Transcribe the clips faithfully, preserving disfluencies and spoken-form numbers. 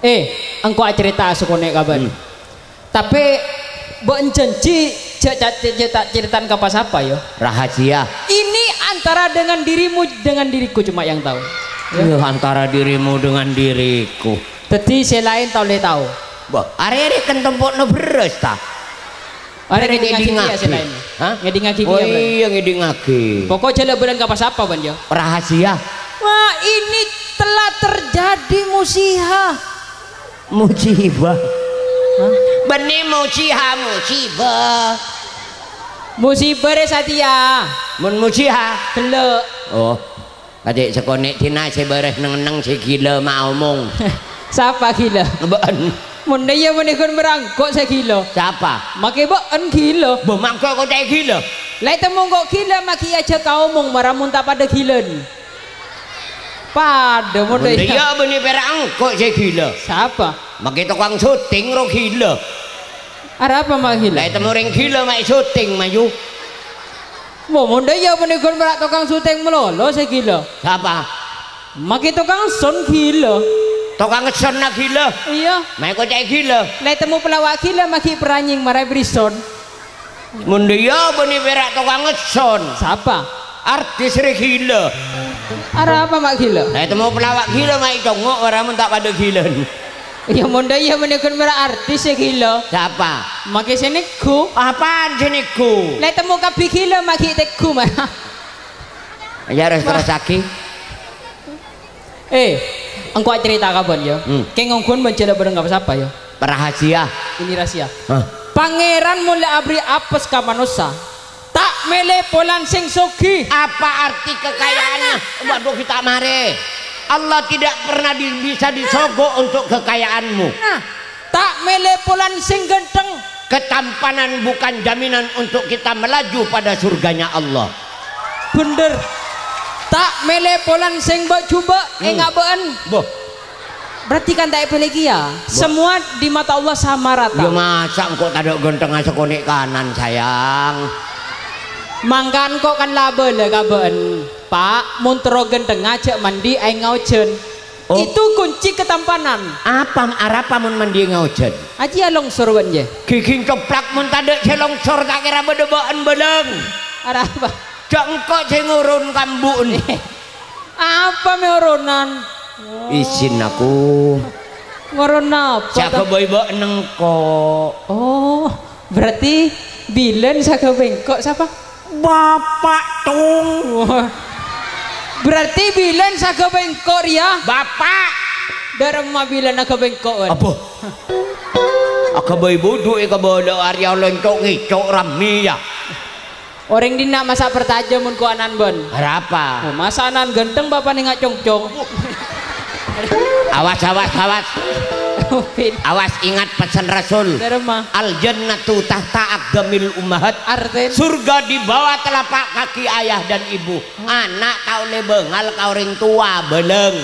Eh, engkau cerita sukune kabar. Hmm. Tapi mbok janji cerita ceritaan ke pas apa ya? Rahasia. Ini antara dengan dirimu dengan diriku cuma yang tahu. Ya, ya antara dirimu dengan diriku. Jadi selain tahu le tahu. Mbok, arek-arek kan tempokno beres ta. Arek ngedi ngaki selain. Hah? Ngedi ngaki oh iya ngedi ngaki. Pokok jala bulan ke pas apa ban ya? Rahasia. Wah, ini telah terjadi musibah. Musibah. Hah? Benih musibah musibah. Musibah re Satya. Mun musibah delok. Oh. Adik sekonek tina seberes neng-neng si gila mau omong. Siapa gila? Ben. Mun dia menikun merangkok saya gila. Siapa? Maki ben gila. Bo mangkok kok tak gila. Lai temu kok gila maki aja kau omong maramun tak pada gila. Pada mun dia benih perangkok saya gila. Siapa? Maki tukang syuting ro gila. Ada apa mak gila? Lai temu ring gila mak syuting maju. Mau mun dia menikun merak tukang syuting melolo saya gila. Siapa? Maki tukang son gila. Tukang son nak gila. Iya. Mak kok cek gila. Lai temu pelawak gila maki peranying marai brison. Mun dia benih perak tukang son. Siapa? Artis re gila. Ada apa mak gila? Lai temu pelawak gila mak congok orang mun tak pada gila. Ya mun dia menikun merak artis ya gila. Siapa? Maki seniku. Apaan seniku? Lai temu kapi gila maki teku marah. Ya harus terus lagi. Eh, engkau cerita kapan ya? Hmm. Kayak ngongkon mencela bareng apa siapa ya? Rahasia. Ini rahasia. Huh? Pangeran mulai abri apes ka manusia. Tak mele polan sing sogi. Apa arti kekayaannya? Waduh kita mare. Allah tidak pernah di, bisa disogok untuk kekayaanmu. Nah, tak mele polan sing genteng. Ketampanan bukan jaminan untuk kita melaju pada surganya Allah. Bener. Tak mele polan sing mbok coba hmm. enggak beun. Boh. Berarti kan tak pilih ya. Semua di mata Allah sama rata. Ya masa kok tak ada genteng sekonek kanan sayang. Mangkan kok kan label ya kaben. Pak, muntro genteng aja mandi ai ngaujen. Oh. Itu kunci ketampanan. Apa arapa mun mandi ngaujen? Aji ya longsor wan je. Giging coplak mun tade longsor tak kira bedebaan beleng. Ada apa? Cak engkau saya ngurun kambun. Apa meoronan? Oh. Izin aku. Ngurun apa? Cak boy-boy nengko. Oh, berarti bilen saka bengkok siapa? Bapak tung. Berarti bilen saka bengkok ya? Bapak. Dari rumah bilen saka bengkok. Apa? Aku boy bodoh eka bodoh Arya loncok ngicok rami ya. Orang dina masa pertajam mun ku anan bon. Apa? Oh, masa anan genteng bapak ning ngacong-cong. Awas awas awas. Awas ingat pesan Rasul. Al jannatu tahta aqdamil ummahat. Arten. Surga di bawah telapak kaki ayah dan ibu. Hmm. Anak kau le bengal kau ring tua beleng.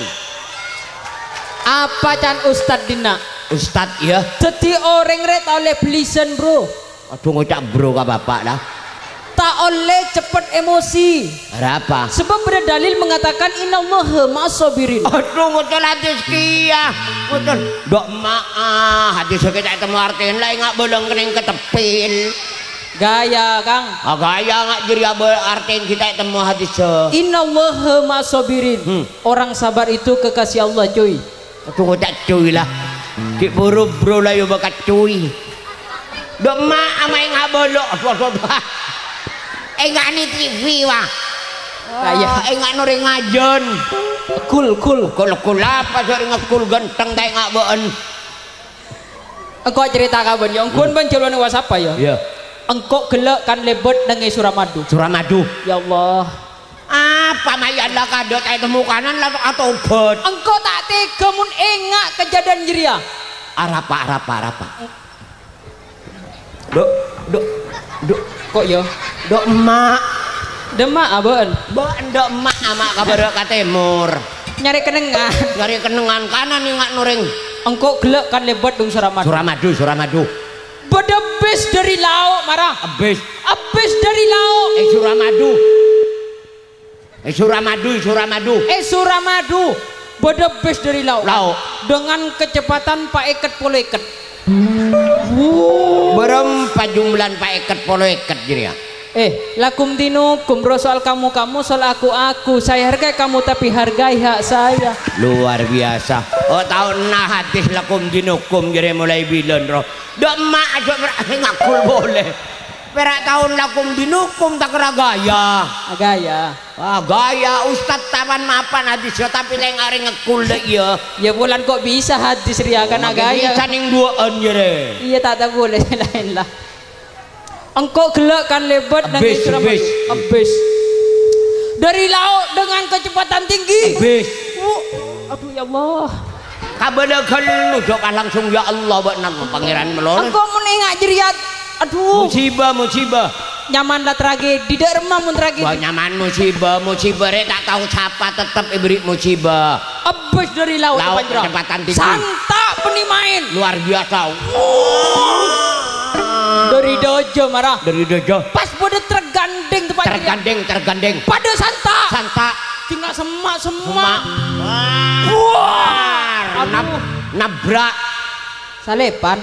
Apa can Ustad dina? Ustad ya. Jadi orang re tau le belisen bro. Aduh ngocak bro ka bapak dah. Tak oleh cepat emosi. Ada apa? Sebab ada dalil mengatakan innallaha ma'as-sabirin. Aduh ngocok hadis kia. Ngocok dok maah hadis kita temu artiin lain ngak bolong kening ketepil. Gaya Kang. Ah gaya ngak jadi artiin kita temu hadis. Innallaha ma'as-sabirin. Hmm. Orang sabar itu kekasih Allah cuy. Aduh ngocok cuy lah. Ki buru bro lah yo bakat cuy. Dok maah main ngak bolong. Aduh aduh aduh. Enggak nih T V wah. Kayak enggak nuri ngajon. Kul kul kul kul apa sore ngekul genteng tak enggak beun. Engkau cerita kabar yang kun ban celone WhatsApp ya? Iya. Engkau gelek kan lebet nang Suramadu. Suramadu. Ya Allah. Apa mayan lah kadot ay temu kanan lah atau obat. Engkau tak tega mun enggak kejadian jeria. Arapa arapa arapa. Dok dok dok kok ya? Dok emak. Demak aben. Bon dok emak amak kabar ka timur. Nyari kenengan. Nyari kenengan kanan ingat nuring. Engkau gelek kan lebat dong Suramadu. Suramadu Suramadu. Bedebes dari lauk marah. Abis. Abis dari lauk. Eh Suramadu. Eh Suramadu Suramadu. Eh Suramadu. Beda bus dari laut. Laut. Dengan kecepatan pak eket polo eket. Wow. Berapa jumlah pak eket polo eket jadi ya? Eh, lakum dinukum, bro, soal kamu kamu, soal aku aku. Saya hargai kamu tapi hargai hak saya. Luar biasa. Oh tahu nah hadis lakum dinukum jadi mulai bilang roh. Dak mak aja ngakul boleh. Perak tahun lakum dinukum tak kira gaya. Gaya. Ah gaya Ustadz taman mapan hadis yo tapi leng are ngekul dek ya. Ya bulan kok bisa hadis ria kan gaya. Bisa ning duaan jere. Iya tak tak boleh lain lah. Engkau gelak kan lebat dan abis, abis dari laut dengan kecepatan tinggi. Abis. Oh, aduh ya Allah. Kabada kalau doa langsung ya Allah buat nama pangeran melon. Engkau menengah jeriat. Aduh. Musibah musibah. Nyaman lah tragedi. Dak remah mun tragedi. Wah nyaman musibah musibah rek tak tahu siapa tetap ibri musibah. Abis dari laut. Laut kecepatan tinggi. Santak penimain. Luar biasa. Dari dojo marah. Dari dojo. Pas pada tergandeng tempat tergandeng tergandeng. Pada santa. Santa. Tinggal semak semak. Wah. Nab nabrak. Salepan.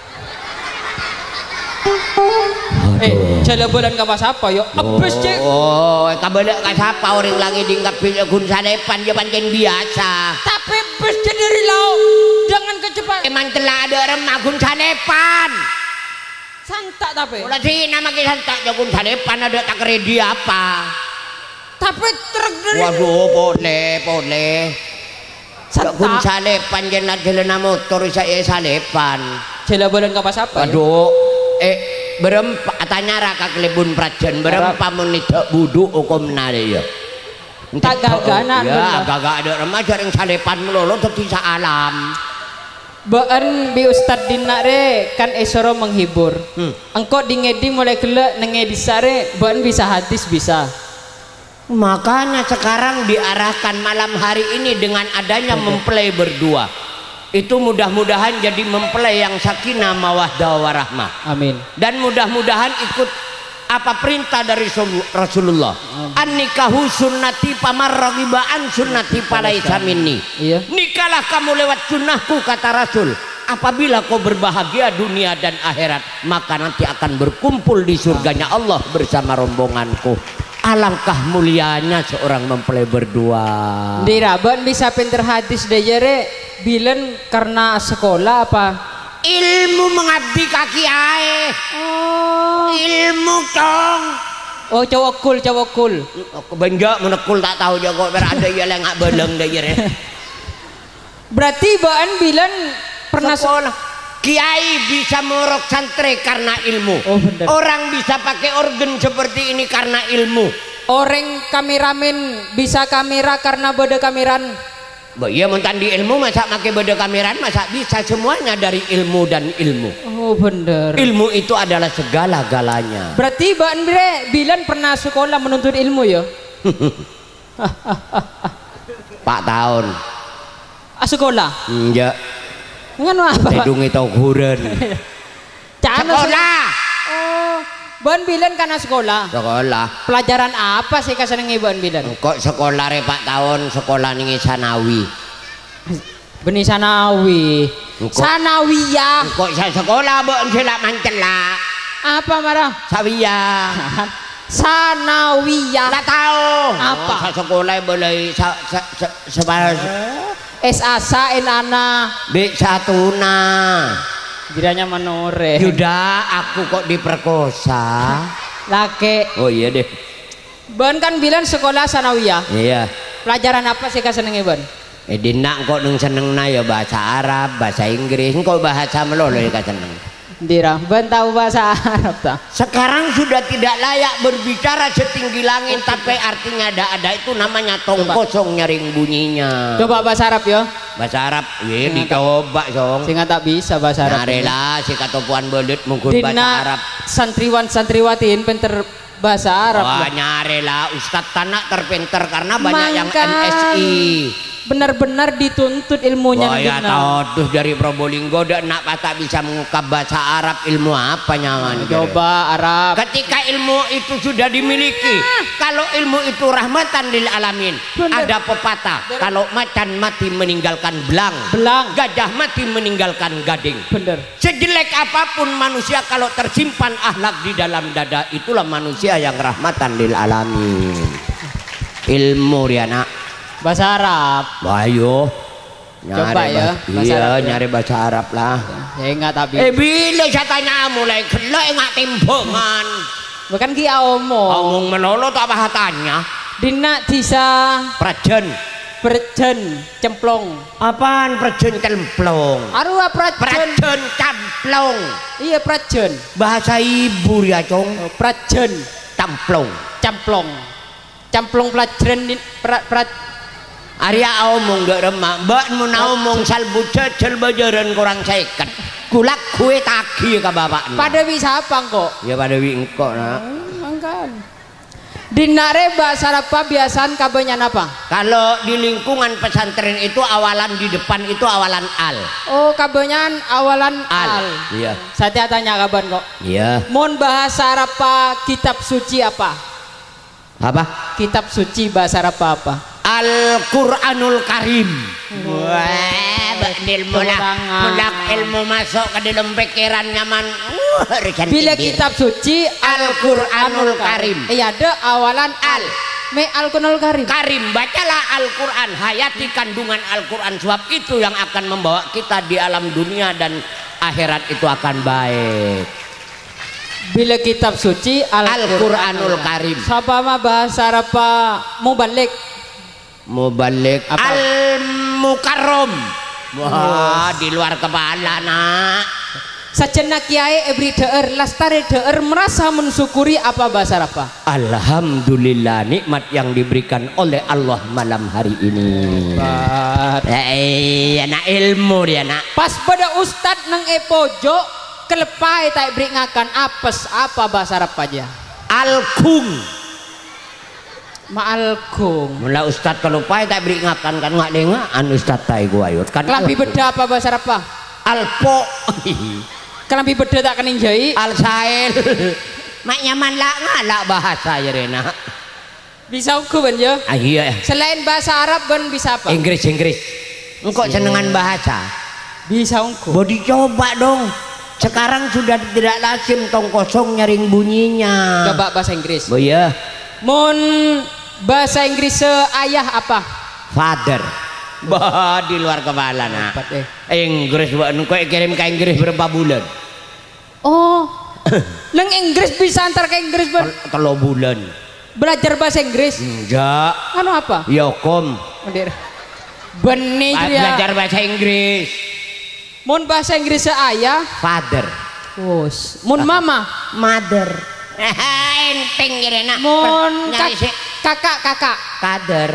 Eh, jala bulan kapas apa yo? Abis cek. Oh, kabelak kas apa orang lagi dingkap gun salepan dia pancen biasa. Tapi bus dari laut dengan kecepatan. Emang telah ada remah gun salepan. Santak tapi. Ulah sih nama kita santak jagun sadepan ada tak ready apa. Tapi truk dari. Waduh boleh boleh. Jagun salepan jenat jalan motor saya salepan. Jala bulan kapas apa? Waduh eh berempat tanya raka kelebun prajen berempat menit budu hukum nade ya. Tak gagana. Ya gagak ada remaja yang salepan melolo terpisah alam. Baan bi Ustad Dina re kan esoro menghibur. Hmm. Engkau di ngedi mulai gelak nengedi sare baan bisa hadis bisa. Makanya sekarang diarahkan malam hari ini dengan adanya mempelai berdua. Itu mudah-mudahan jadi mempelai yang sakinah mawaddah warahmah. Amin. Dan mudah-mudahan ikut apa perintah dari Rasulullah. An-nikahu sunnati pamarragibaan sunnati palaisa minni. Iya. Nikahlah kamu lewat sunnahku kata Rasul. Apabila kau berbahagia dunia dan akhirat, maka nanti akan berkumpul di surganya Allah bersama rombonganku. Alangkah mulianya seorang mempelai berdua. Diraban bisa pinter hadis dejere bilen karena sekolah apa? Ilmu mengabdi kaki ae. Oh. Ilmu dong. Oh cowok kul cowok kul. Benjak menekul tak tahu jago berada ya lengak beleng deh jere. Berarti baan bilan pernah sekolah. Kiai bisa merok santri karena ilmu. Oh, orang bisa pakai organ seperti ini karena ilmu. Orang kameramen bisa kamera karena beda kameran. Bah, iya mentan di ilmu masa pakai beda kameran masa bisa semuanya dari ilmu dan ilmu. Oh bener. Ilmu itu adalah segala-galanya. Berarti Mbak Andre Bilan pernah sekolah menuntut ilmu ya? Pak tahun. Ah sekolah? Enggak. Nganu apa? Tedungi tauhuran. Sekolah. Oh, Mbak Bilan karena sekolah. Sekolah. Pelajaran apa sih kasenengi Mbak Bilan? Kok sekolah re Pak tahun sekolah ning sanawi. Benih sanawi. Sanawiyah. Kok saya sekolah mbok selak mancelak. Apa marah? Sawiyah. Sanawiyah. Enggak tahu. Apa? Oh, sekolah boleh sa, sa, sa, sa, S A S A N Ana B satuna. Jiranya manore. Yuda aku kok diperkosa. Lake. Oh iya deh. Ban kan bilang sekolah sanawiyah. Iya. Pelajaran apa sih kasenengi Ban? Eh dinak kok nung senengna ya bahasa Arab, bahasa Inggris, kok bahasa melolo ya seneng. Dira, Ban tahu bahasa Arab tak? Sekarang sudah tidak layak berbicara setinggi langit, tapi artinya ada-ada itu namanya tong kosong nyaring bunyinya. Coba bahasa Arab ya. Bahasa Arab, ya dicoba song. Sehingga tak bisa bahasa Arab. Narela si katopuan belut mungkin bahasa Arab. Santriwan santriwatin pinter bahasa Arab. Wah nyarela Ustadz Tanak terpinter karena banyak Mangka. Yang M S I. benar-benar dituntut ilmunya. Wah ya tahu dari Probolinggo dak nak tak bisa mengungkap bahasa Arab, ilmu apa nyaman? Coba Arab. Ketika ilmu itu sudah dimiliki, nah. Kalau ilmu itu rahmatan lil alamin. Bener. Ada pepatah, bener. Kalau macan mati meninggalkan belang, belang, gajah mati meninggalkan gading. Bener. Sejelek apapun manusia kalau tersimpan akhlak di dalam dada, itulah manusia yang rahmatan lil alamin. Ilmu ya nak. Bahasa Arab. Ayo. Coba ya. Bahasa iya, Arab, nyari bahasa Arab lah. Ya enggak tapi. Eh bila saya tanya mulai kelak enggak timbangan. Bukan ki omong. Omong melolo tak apa tanya. Dina disa prajen. Prajen cemplong. Apaan prajen cemplong? Arwah prajen. Prajen cemplong. Iya prajen. Bahasa ibu ya, Cong. Oh, prajen cemplong. Cemplong. Cemplong pelajaran pra, pra, Arya omong gak remak, mbak mau ngomong salbu jajal bajaran kurang seket. Kulak kue tagi ke bapak. Pada bisa apa kok? Ya pada wi engkok nak. Mangkan. Di nare bahasa apa biasaan kabanya apa? Kalau di lingkungan pesantren itu awalan di depan itu awalan al. Oh kabanya awalan al. al. Iya. Saya tanya kaban kok. Iya. Mon bahasa apa kitab suci apa? Apa? Kitab suci bahasa Arab apa? Al-Quranul Karim. Wah, ilmu lah, mulak ilmu masuk ke dalam pikiran nyaman. Uh, Bila kitab suci Al-Quranul Karim. Iya ada awalan al. Me Al-Quranul Karim. Karim, bacalah Al-Quran, hayati kandungan Al-Quran, sebab itu yang akan membawa kita di alam dunia dan akhirat itu akan baik. Bila kitab suci Al-Quranul Al Karim. Siapa mah bahasa Arab mubalik? Mubalik Al-Mukarram. Wah, di luar kepala nak. Sajana kiai ebri deer lastari deer merasa mensyukuri apa bahasa Arab? Alhamdulillah nikmat yang diberikan oleh Allah malam hari ini. Eh, anak ilmu dia nak. Pas pada ustad nang epojo kelepai tak beri ngakan apes apa bahasa Arab aja? Alkung. Maalkung. Mula ustad kelepai tak beri ngakan kan nggak dengar an ustad tai gua ayut kan. Kelambi beda apa bahasa Arab? Alpo. Kelambi beda tak kening jai. Alsail. Mak nyaman lah ngalak bahasa ya Rena. Bisa uku ben ya? Ah, iya. Selain bahasa Arab ben bisa apa? Inggris Inggris. Engkau senengan bahasa. Bisa uku. Bodi coba dong. Sekarang sudah tidak lazim tong kosong nyaring bunyinya. Coba bahasa Inggris. Oh iya. Mon bahasa Inggris ayah apa? Father. Bah di luar kepala nak. Eh. Inggris buat kau kirim ke Inggris berapa bulan? Oh. Neng Inggris bisa antar ke Inggris ber? Kalau bulan. Belajar bahasa Inggris? Enggak. Anu apa? Yokom. Benih ya. Belajar bahasa Inggris. Mun bahasa Inggris ayah father. Oh, mun mama mother. Enteng Irena. Mun kakak kakak kader.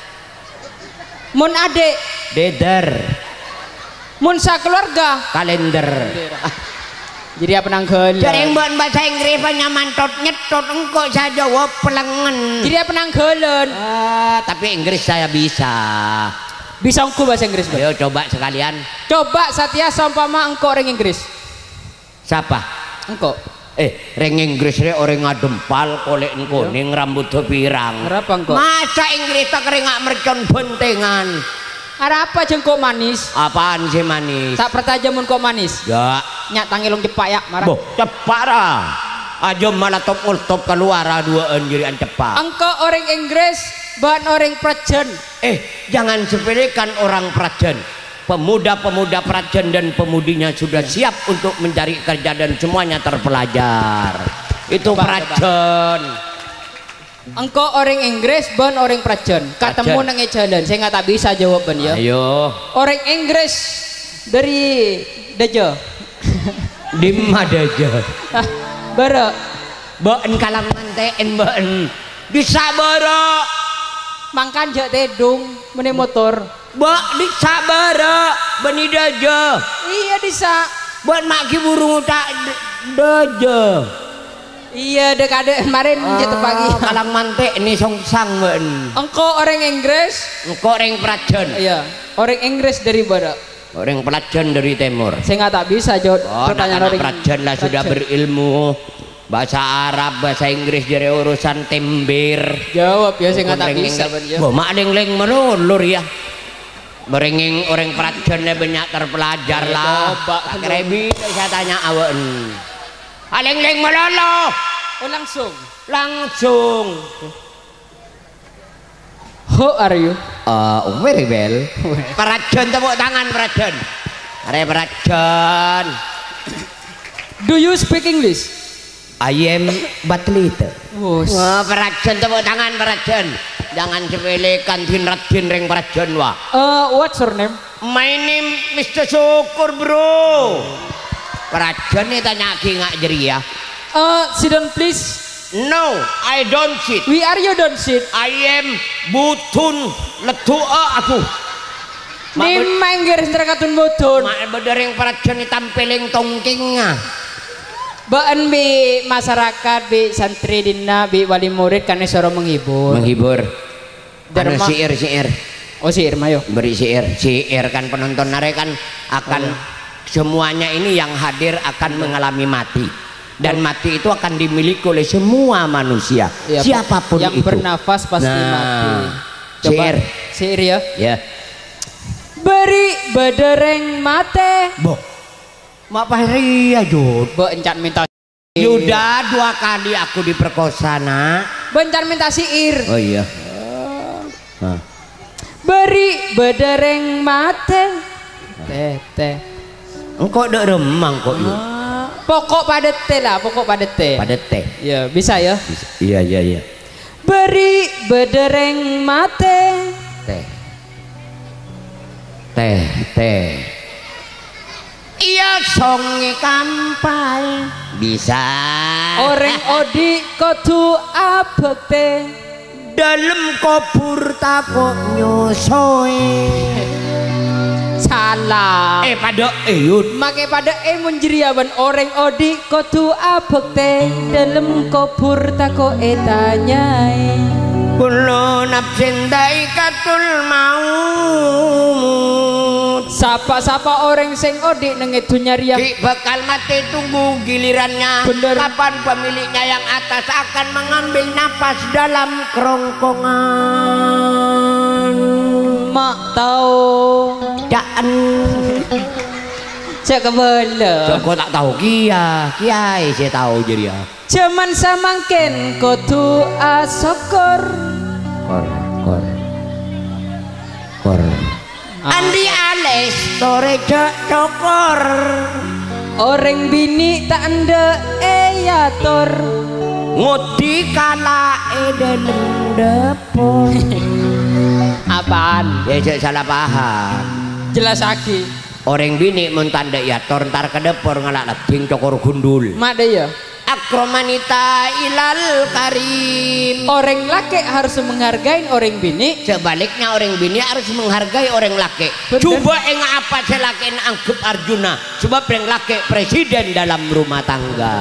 Mun adik deder. Mun sakeluarga kalender. Jadi apa nanggeul? Jadi mbok bahasa Inggris nyaman tot nyetot engko saya jawab pelengen. Jadi apa nanggeulun? Ah, tapi Inggris saya bisa. Bisa engkau bahasa Inggris? Ayo coba sekalian. Coba Satya seumpama engkau orang Inggris. Siapa? Engkau. Eh, orang Inggris re orang ngadempal kolek kuning rambut pirang. Berapa engkau? Masa Inggris tak keringat mercon bentengan. Ada apa jengkok manis? Apaan sih manis? Tak pertajamun kok manis. Ya. Nyak tangilong cepak ya marah. Boh, cepak lah. Aja malah top top keluar duaan jadian cepak. Engkau orang Inggris, bahan orang Prajen. Eh, jangan sepelekan orang Prajen. Pemuda-pemuda Prajen dan pemudinya sudah siap untuk mencari kerja dan semuanya terpelajar. Itu Prajen. Engkau orang Inggris, bahan orang Prajen. Ketemu nang jalan, saya nggak tak bisa jawab ben ya. Ayo. Orang Inggris dari Dejo. Di mana Dejo? Bara baen kalam manteen baen bisa bara mangkan jak tedung meni motor bak bisa bara beni daja iya bisa buat maki burung tak daja Iya, dek ada kemarin ah, jatuh pagi. Kalang mantek ini songsang ben. Engkau orang Inggris, engkau orang Prajan. Iya, orang Inggris dari barat. Orang Prajan dari timur. Saya nggak tak bisa jawab oh, pertanyaan orang Prajan lah sudah berilmu. Bahasa Arab, bahasa Inggris dari urusan tembir. Jawab ya, saya nggak tak bisa. Wah, mak leng-leng melulur ya. Berenging orang Prajannya banyak terpelajar lah. Tak kerebi saya tanya awen. Aleng-leng melolo. Oh langsung. Langsung. How are you? Uh, very well. Prajan tepuk tangan Prajan. Are Prajan. Do you speak English? I am but little. Oh, wah, Prajan tepuk tangan Prajan. Jangan sepelekan dinrat-din ring Prajan wah. Uh, what's your name? My name Mister Syukur bro. Prajan ini tanya ki ngak jeria. Uh, sit down please. No, I don't sit. We are you don't sit. I am butun letua aku. Ni manggir serakatun butun. Mak bedereng Prajan ini tampeling tongkingnya. Baan bi masyarakat bi santri dina bi wali murid kan suara menghibur. Menghibur. Dan Dharma. siir siir. Oh siir mayo. Beri siir siir kan penonton nare kan akan oh. Semuanya ini yang hadir akan mengalami mati dan mati itu akan dimiliki oleh semua manusia ya, siapapun yang itu yang bernafas pasti nah, mati. Coba siir siir ya. Ya. Beri bedereng mate. Boh. Mak pahri ya Jud. Bo encan minta. Yuda dua kali aku diperkosa nak. Bencan minta siir. Oh iya. Nah. Beri bedereng mate. Teh teh. Engkau dek remang kok yuk. Ah, pokok padet teh lah, pokok padet teh. Padet teh. Ya bisa ya. Bisa. Iya iya iya. Beri bedereng mate. Teh. Teh teh. Iya songi kampai. Bisa. Orang odi kotu abek teh. Dalam kubur takut nyusoi. Salah. Eh pada eyut. Make pada eh menjeriaban orang odi kotu abek teh dalam kubur tako etanyai. Kulo nafsin daikatul maut. Sapa-sapa orang sing odi nang dunya riya bakal mati tunggu gilirannya. Bener. Kapan pemiliknya yang atas akan mengambil napas dalam kerongkongan. Mak tahu. Daan. Cek kebela. Kau tak tahu kia, kiai saya tahu jadi ya. Cuman samangken kudu asokor. Kor, kor, kor. Andi ales sore cokor. Orang bini tak anda eyator. Ngudi kala dalam depot. Apaan? Ya cek salah paham. Jelas lagi. Orang bini mentanda ya tor ntar ke depor ngalak lading cokor gundul. Mak deh ya. Akromanita ilal karim. Orang laki harus menghargai orang bini. Sebaliknya orang bini harus menghargai orang laki. Bener. Coba enggak apa selaki anggap Arjuna. Sebab orang laki presiden dalam rumah tangga.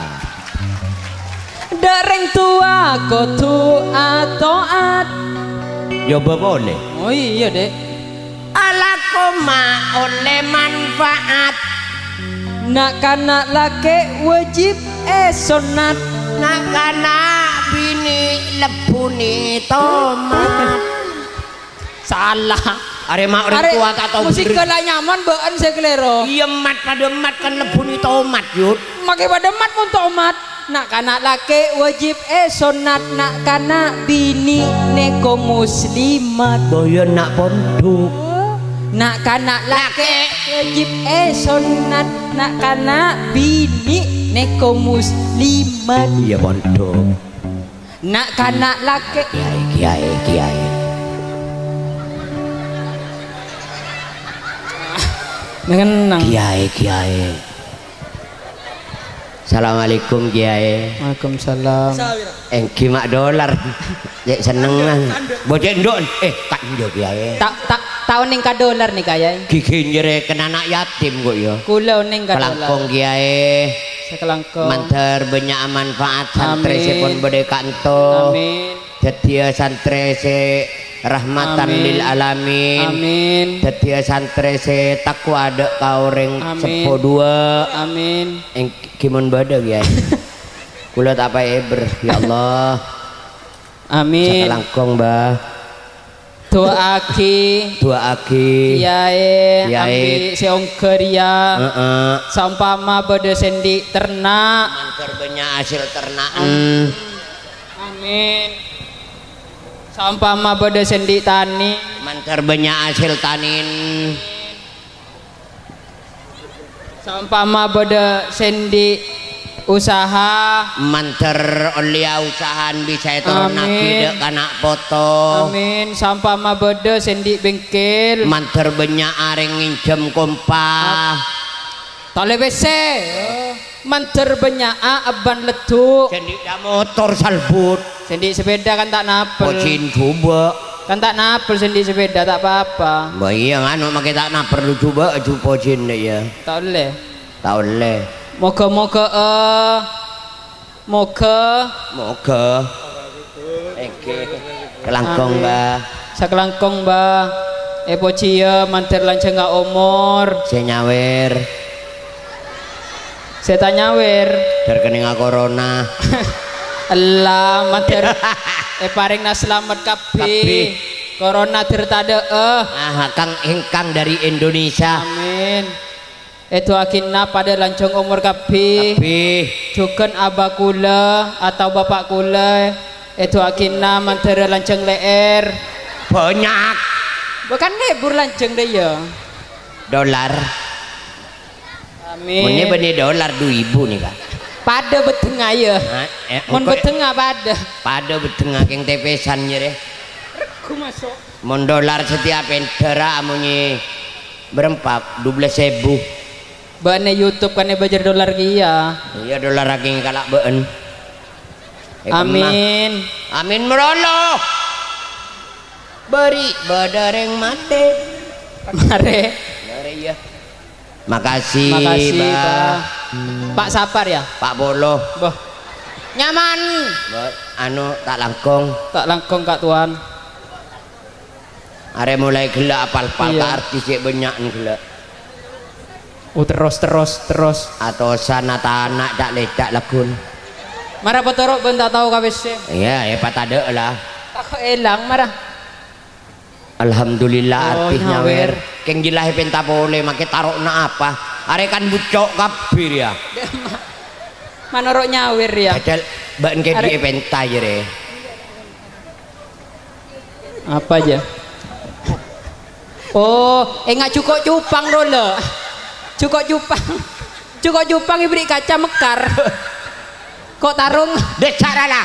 Dareng tua kudu atoat. Coba boleh. Oh iya deh. Ala koma oleh manfaat. Nak kanak laki wajib eh sunat. Nak kanak bini lebuni tomat. Salah. Are mak orang tua tak tahu musik kala nyaman baan saya kelero. Iya mat pada mat kan lebuni tomat yud. Makai pada mat pun tomat. Nak kanak laki wajib eh sunat. Nak kanak bini neko muslimat. Doyan nak pondok. Nak kanak laki wajib eh sunat. Nak kanak bini neko muslimat. Iya pondok. Nak kanak laki kiai kiai kiai. Dengan kiai kiai. Assalamualaikum kiai. Waalaikumsalam. Engki mak dolar. Cek seneng lah. Bocah ndok eh tak ndok kiai. Tak tak tahun ning ka dolar nih kiai. Gigi njere kena anak yatim kok ya. Kula ning ka dolar. Kelangkong kiai. Sakelangkung. Mantar banyak manfaat santri sepon bade kanto. Amin. Setia santri se rahmatan amin. Lil alamin. Amin. Setia santri se takwa ada kaureng sepo dua. Amin. Eng kimon bade ya. Kula tak apa eber ya Allah. Amin. Sakelangkung Mbah. Tua aki. Tua aki. Yae. Ambi seongker ya. Heeh. Sampama bade sendi ternak. Mantar banyak hasil ternaan. Amin. Sampama bade sendi tani. Mantar banyak hasil tanin. Sampama bade sendi usaha. Mantar olia usahaan bisa turun nakide kana foto. Amin. Sampama bade sendi bengkel. Mantar banyak areng nginjem kompah. Tole B C. Mantar banyak aban letuk. Sendi motor salbut. Sendi sepeda kan tak napel. Pocin coba. Kan tak napel sendi sepeda tak apa-apa. Bah iya nganu make tak napel lu coba aju pocin ya. Tak boleh. Tak boleh. Moga-moga eh moga moga oke kelangkong Mbah. Sakelangkong Mbah. Epo cia mantir lanceng gak umur. Saya nyawer. Saya tak nyawer. Terkena corona. Allah mantir eh paring na selamat kabeh. Corona tertada eh. Ah kang ingkang dari Indonesia. Amin. Itu akhirnya pada lancung umur kabeh. Juken abah kula atau bapak kula. Itu akhirnya mantir lancung leer. Banyak. Bukan lebur lancung deh ya. Dolar. Amin. Ini benih dolar dua ribu nih kak. Pada betengah ya. Eh, Mon betengah pada. Pada betengah keng tepesan ya deh. Aku masuk. Mon dolar setiap entera amunyi berempat dua belas ribu. Bane YouTube kan bajar dolar kia. Iya dolar lagi kalak been. Amin. Amin merolo. Beri badareng mate. Mare. Mare ya. Makasih. Makasih Pak. Hmm. Pak Sapar ya. Pak Bolo. Boh. Nyaman. Boh, anu tak langkong. Tak langkong kak tuan. Are mulai gelak apal-apal iya. Ka artis ya banyak gelak. Oh terus terus terus. Atau sana tanah tak ledak lagun. Marah petorok pun tak tahu kabeh. Iya, hebat ada lah. Tak elang marah. Alhamdulillah oh, artis nyawer. Keng jilah penta boleh make tarokna apa? Are kan bucok kabir ya. Manorok nyawer ya. Padahal baen ke di penta jere. Apa aja? Oh, enggak cukup cupang dulu. Cukup cupang. Cukup cupang diberi kaca mekar. Kok tarung? Dek caralah.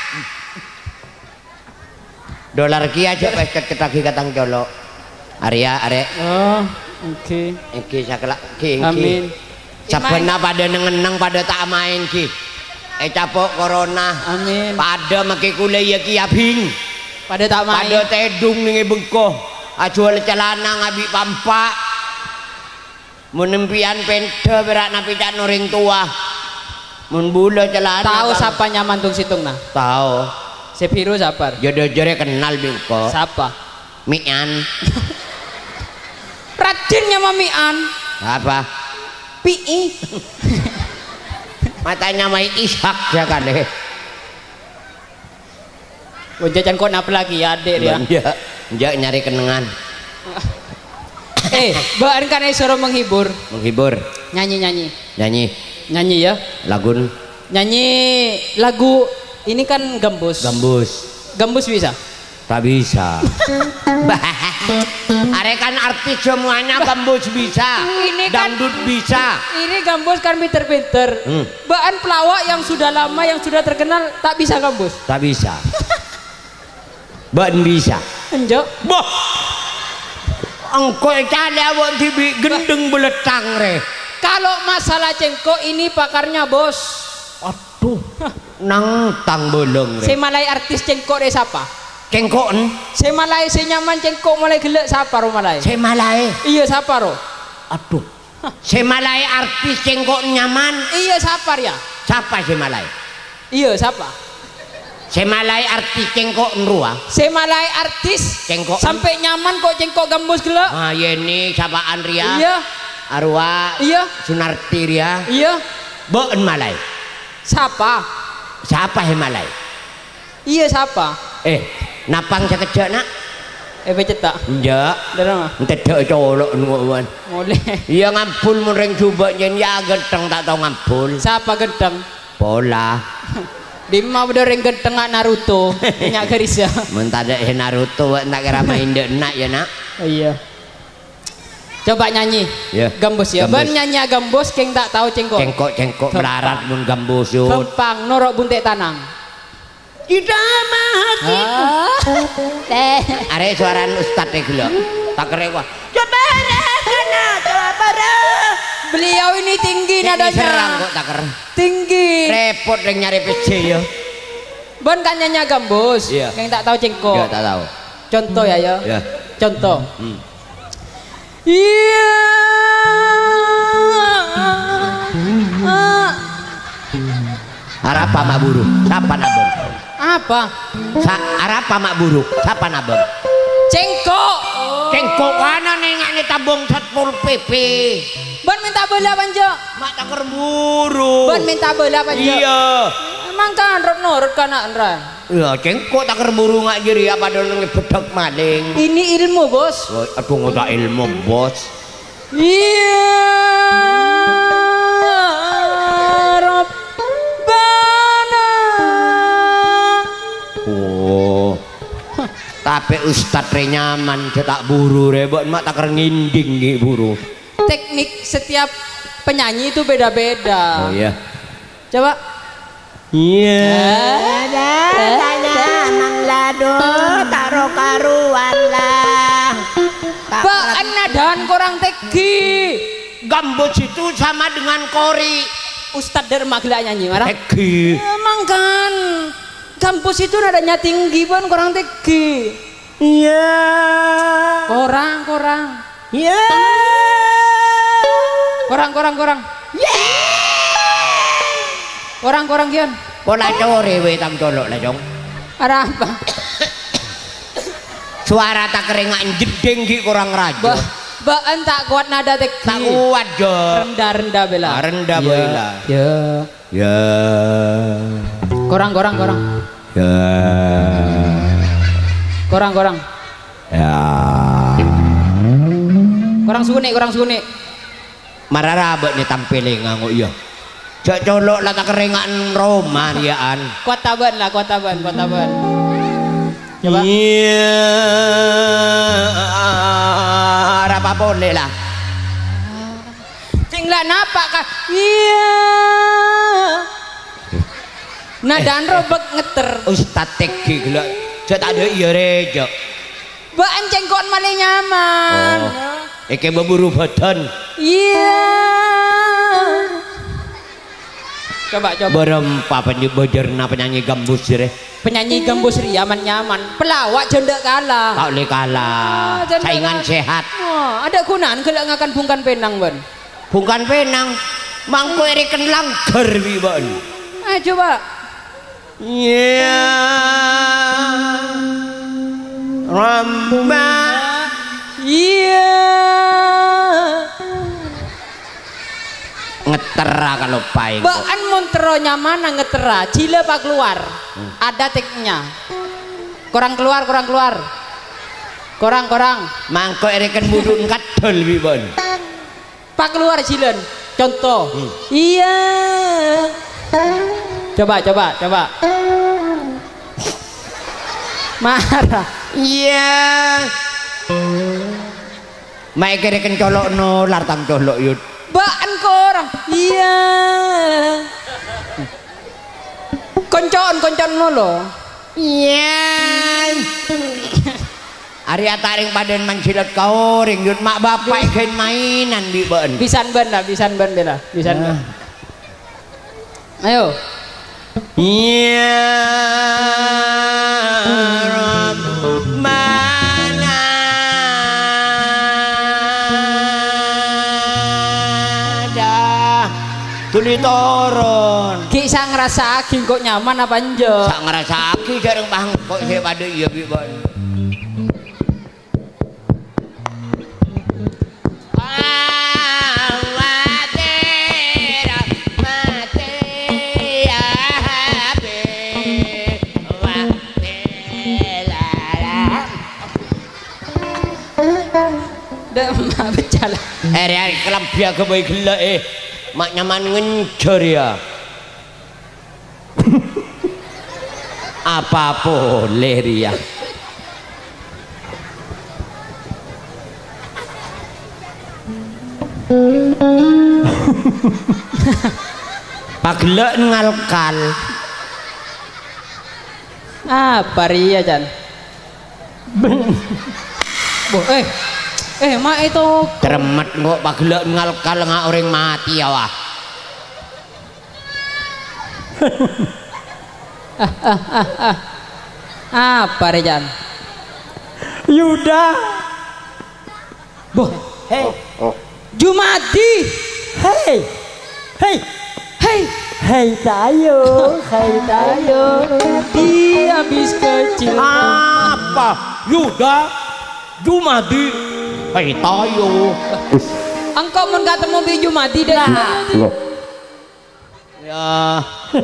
Dolar kia aja pas ketagi katang colok. Arya are. Oh, oke. Okay. Iki sakelak ki. Amin. Sabena pada nengenang pada tak main ki. Eh capok corona. Amin. Pada make kule ya ki abing. Pada tak main. Pada tedung ning bengkoh. Ajual celana ngabi pampak. Menempian penta berak napi cak noring tua. Mun bula celana. Tahu siapa nyaman tung situng nah? Tahu. Sepiru sapar. Jodoh jore kenal bingko. Siapa? Mian. Rajinnya mamian. Apa? Pi. Matanya mai Ishak ya kan deh. Jajan kok napa lagi ya adik dia? Enggak, enggak nyari kenangan. Eh, bahan kan suruh menghibur. Menghibur. Nyanyi nyanyi. Nyanyi. Nyanyi ya. Lagun. Nyanyi lagu ini kan gambus. Gambus. Gambus bisa? Tak bisa. Are kan artis semuanya gambus bisa. Ini kan, dangdut bisa. Ini gambus kan pinter-pinter. Hmm. Bahan pelawak yang sudah lama yang sudah terkenal tak bisa gambus. Tak bisa. Bahan bisa. Enjok. Boh. Engkau cari awak tibi gendeng beletang re. Kalau masalah cengkok ini pakarnya bos. Aduh. Nang tang bolong re. Saya malai artis cengkok deh siapa? Cengkok. Saya malai saya nyaman cengkok mulai gelek siapa ro malai? Saya malai. Iya siapa ro? Aduh. Semalai artis cengkok nyaman. Iya siapa ya? Siapa Semalai? Iya siapa? Semalai artis cengkok nrua. Semalai artis cengkok sampai nyaman kok cengkok gambus gelak. Ah Yeni sapaan Ria. Iya. Arwah. Iya. Sunarti Ria. Iya. Boen Malai. Siapa? Siapa Semalai? Iya siapa? Eh, napang sekejap nak. Eh becet tak? Enggak. Darah mah. Tidak colok nuan. Boleh. Iya ngampul mureng coba nyen ya genteng tak tahu ngampul. Siapa genteng? Pola. Bima udah ring genteng Naruto. Banyak garis ya. Mentada Naruto nak kira main dek nak ya nak. Oh, iya. Coba nyanyi. Ya. Gambus ya. Ben nyanyi gambus keng tak tahu cengkok. Cengkok cengkok melarat mun gambus yut. Kempang norok buntek tanang. Idama hatiku. Teh. Arek suaran ustad e gelo. Tak kere wah. Coba kana coba. Beliau ini tinggi nadanya. Serang kok tak kere. Tinggi. Repot reng nyari P C ya. Bon kan nyanyi gambus. Iya. Yang tak tahu cengkok. Ya tak tahu. Contoh ya ya. Ya. Contoh. Hmm. Iya. Arapa mak buruk. Siapa nabung? Apa? Sa arapa mak buruk. Siapa nabung? Cengkok. Oh. Cengkok mana nih ngak nih tabung Satpol P P. Bon minta bola panjo. Mak tak kerburu. Bon minta bola panjo. Iya. Emang kan rot nurut kana Andra. Iya, cengkok tak kerburu ngak jeri apa dulu bedok maling. Ini ilmu, Bos. Oh, aduh ngotak ilmu, Bos. Iya. Tapi Ustadz re nyaman cetak buru rebot mak tak nginding nih buru. Teknik setiap penyanyi itu beda-beda. Oh iya. Coba. Iya. Ada tanya nang lado taro karuan lah. Ba anadan kurang tegi. Gambus itu sama dengan kori. Ustadz derma gila nyanyi marah. Tegi. Emang kan. Kampus itu nadanya tinggi pun kurang tinggi. Iya. Kurang, kurang. Iya. Kurang, kurang, kurang. Iya. Kurang, kurang kian. Pola core we tam colok lah jong. Ada apa? Suara tak keringak jedeng ki kurang rajo. Ba, baan tak kuat nada tek. Tak kuat jo. Rendah, rendah bela. Ah, rendah ya, bela. Ya. Ya. Kurang, kurang, kurang. Ya. Kurang, kurang. Ya. Kurang sunik, kurang sunik. Mararabet nih tampilin nganggo iya. Cok colok lah tak keringan Roma riaan. Kuat taban lah, kuat taban, kuat taban. Coba. Iya. Apa boleh lah. Tinggal napak kah? Iya. Nah dan robek ngeter. Ustadz teki gila. Cok tak ada iya rejo. Baan cengkok malah nyaman. Oh. Eke berburu badan. Iya. Coba coba. Berempa penyebajarna penyanyi gambus jere. Penyanyi gambus riaman nyaman. Pelawak jendak kalah. Tak boleh kalah. Ah, saingan sehat. Oh, ada gunaan kalau ngakan bungkan penang ban. Bungkan penang. Mangko eriken langgar wi ban. Ayo coba. Iya. Ramba. Iya. Ngetera kalau paing. Baan montero nyaman ngetera. Cile pak keluar. Hmm. Ada tekniknya. Kurang keluar, kurang keluar. Kurang, kurang. Mangko eriken budun kadol wi ban. Pak keluar cilen. Contoh. Hmm. Iya. Coba, coba, coba. Marah. Iya. Mai kereken colok no lartang colok yut. Baan korang. Iya. Koncon, koncon lo. Iya. Arya taring paden mancilat kau ring yut mak bapak ikan mainan bi ban. Bisan ban lah, bisan ban bela, bisan ban. Ayo. Iya. Mana tuli turun ki sak ngrasake kok nyaman apa njo sak ngrasake jareng pahang kok sik padhe iya bi Pak mak berjalan hari-hari kelam biar kebaik gelak eh mak nyaman ngencur ya apa boleh Ria pak gelak ngalkal apa Ria Jan boh eh Eh mak itu tremet kok pagelak ngalkal ngak orang mati ya wah ah, ah, ah, ah. Apa Rejan Yuda boh hei oh. Jumadi hei hei hei hei tayo hei tayo di habis kecil apa Yuda Jumadi hei tayo engkau mun ketemu bi Jumadi dah ya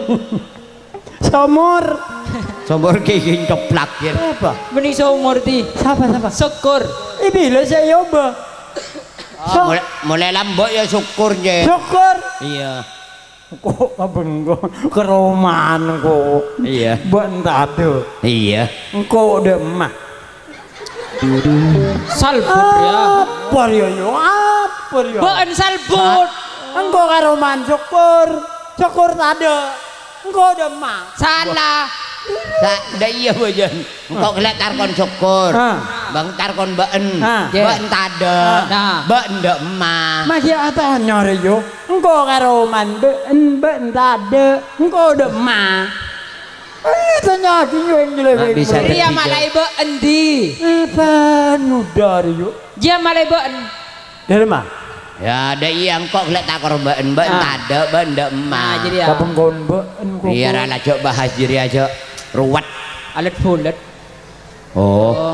somor somor kayak ceplak ya apa benih somor di siapa siapa syukur ini lah saya coba oh, mulai, mulai lambok ya syukurnya syukur iya kok abang kok keroman kok iya bentado iya engkau udah mah salbut ya apa ya yo apa ya bahan salbut engkau keroman syukur syukur tado engkau udah mah salah dah iya wajan engkau kelihatan tarkon syukur bang tarkon baen baen tada baen dek emah masih ada nyari yo engkau keroman baen baen tado engkau udah mah eh tanya kinyo yang jelek bisa dia malai baen di apa nudar yo dia malai baen dari mah ya ada iya engkau kelihatan tarkon baen baen tada baen dek emah jadi ya kapeng kon baen iya rala cok bahas diri aja ruwet alat bulat oh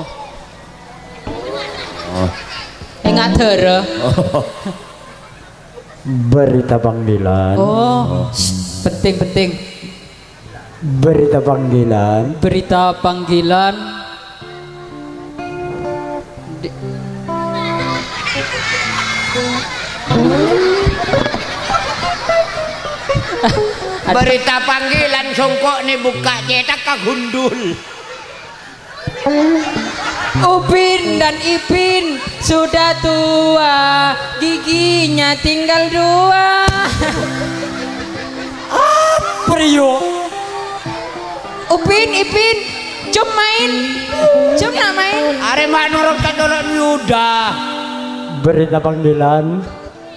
oh ingat ter oh berita panggilan oh penting penting berita panggilan berita panggilan Di... berita panggilan songkok nih buka cetak kagundul Upin dan Ipin sudah tua giginya tinggal dua apa yo Upin Ipin cum main cum nak main Arema nurut kadolon Yuda berita panggilan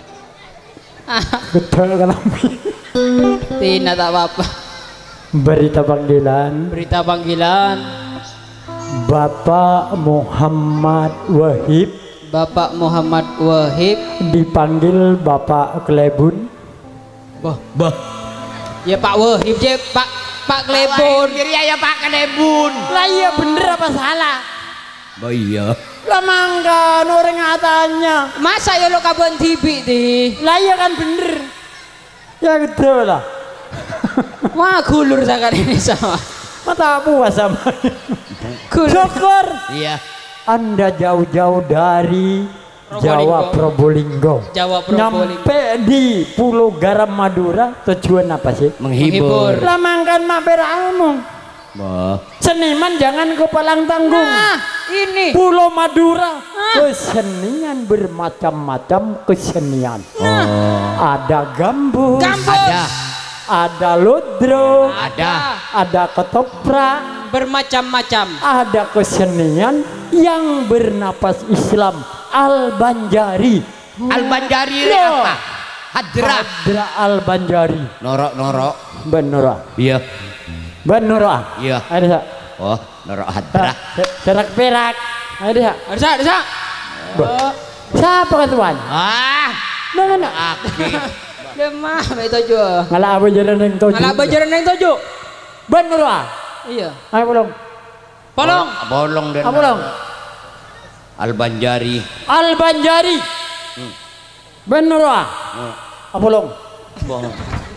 betul kalami Tina tak apa-apa berita panggilan berita panggilan Bapak Muhammad Wahib Bapak Muhammad Wahib dipanggil Bapak Klebun bah bah ya Pak Wahib ya Pak Pak Klebun jadi ya Pak Klebun lah iya bener apa salah oh iya lah mangga orang ngatanya masa ya lo kabun tibi di lah iya kan bener ya gitu lah wah gulur sakan ini sama mata puas sama syukur iya Anda jauh-jauh dari Jawa Probolinggo Jawa Probolinggo nyampe di Pulau Garam Madura tujuan apa sih menghibur lah mangkan mak beranggung seniman jangan kepalang tanggung nah ini Pulau Madura ah. Kesenian bermacam-macam kesenian oh. Ada gambus, gambus ada ada ludro ada ada ketoprak bermacam-macam ada kesenian yang bernapas Islam Al-Banjari Al-Banjari no. apa? Hadra Hadra Al-Banjari norok norok Benora iya Benora iya ada oh norok Hadra serak perak ada ada ada oh. Siapa ketuan ah mana aki Demah itu juga. Ngalah bajaran yang tojo. Ngalah bajaran yang tojo. Bener ah. Iya. Ayo bolong. Bolong. Bolong dan. Bolong. Al-Banjari. Al-Banjari. Hmm. Bener ah. Hmm. Bolong. Bolong.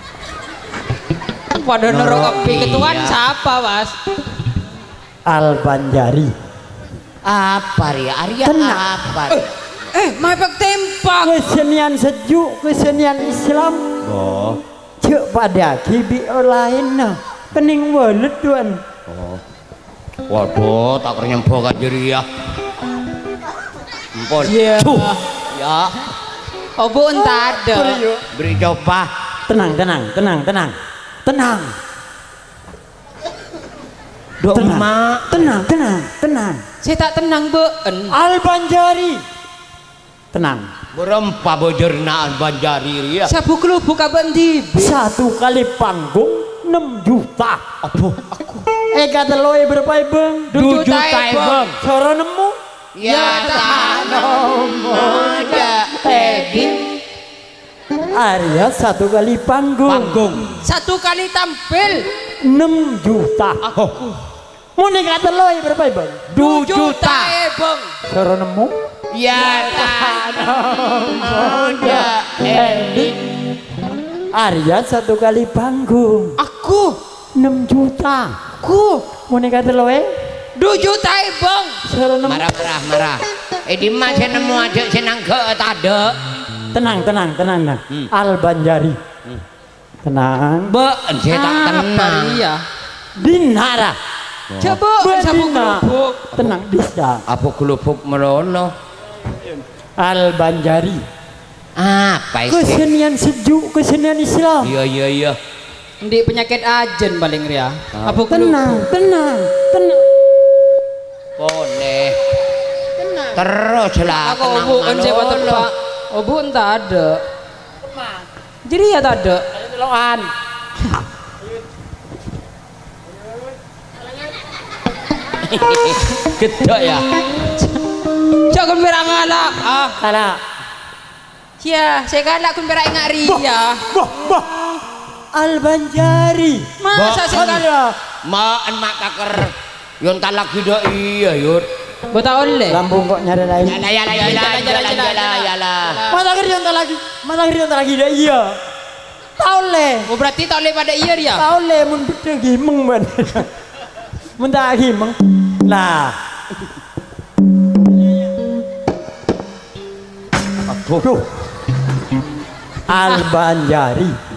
Pada nerok api ketuan siapa, Mas? Al-Banjari. Apa Ria? Arya apa? Eh, eh mepek tempak. Kesenian sejuk, kesenian Islam. Oh. Cek pada kibi lain nah. Kening welet tuan. Oh. Waduh, tak kenyembok aja Ria. Empol. Iya. Ya. Oh, bu entah ada. Beri coba. Tenang, tenang, tenang, tenang. Tenang. Dok tenang, mak. tenang, tenang, tenang. Saya tak tenang, Been. Al-Banjari. Tenang. Berempa bojerna Al-Banjari Ria. Sabu kelubuk abang di. Satu kali panggung enam juta. Apa? Aku. Eh kata loe berapa bang? Dua juta bang. Soro nemu? Ya tak ada Teddy. Arya satu kali panggung. Panggung. Satu kali tampil enam juta. Aku. Mau nih kata loe berapa bang? Dua juta bang. Soro nemu? Ya tak ada Teddy. Arya satu kali panggung. Aku enam juta. Aku mau nih kata loe? dua juta bang. Soro nemu? Marah marah marah. Eh di mas saya nemu aja senang ke tade. Tenang, tenang, tenang, nah. Hmm. Al-Banjari. Hmm. Tenang. Be, saya tak tenang. Iya. Dinara. Coba sabu kelubuk. Tenang, bisa. Apa kelubuk merono? Al-Banjari. Apa itu? Kesenian sejuk, kesenian Islam. Iya, iya, iya. Di penyakit ajen paling Ria. Apa kelubuk? Tenang, tenang, tenang. Boleh. Tenang. Terus lah. Aku obuan siapa tebak. Obu entah ada. Jadi ya tak ada. Teloan. Gedok ya. Jangan berang ngalah. Ah, Kalah. ya, saya galak kun berang ingat Ria. Bah, bah. Al-Banjari. Masa saya galak? Maan mak taker. Yon talak tidak iya yur. Bota oleh. Lambung kok nyari lain. Yala yala yala yala yala yala. Masa kerja tak lagi, masa kerja tak lagi dah iya. Tahu le. Oh berarti tak oleh pada iya Ria. Tahu le mun beda gimeng ban. Mun tak gimeng. Nah. Aduh. Al-Banjari.